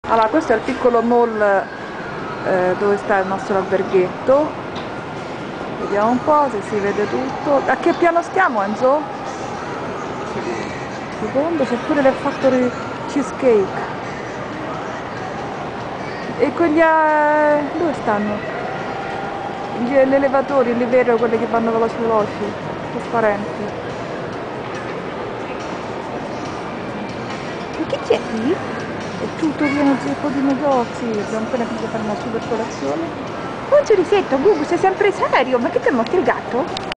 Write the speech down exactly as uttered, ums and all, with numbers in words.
Allora, questo è il piccolo mall eh, dove sta il nostro alberghetto. Vediamo un po' se si vede tutto. A che piano stiamo, Enzo? Secondo, c'è pure le Factory Cheesecake. E quegli... eh, dove stanno? Gli, gli elevatori, lì vero, quelli che vanno veloci veloci, trasparenti. E che c'è qui? È tutto pieno zeppo di negozi. Abbiamo appena finito di fare una super colazione. Oh, Giudisetto, Gugu, sei sempre serio? Ma che te mostri il gatto?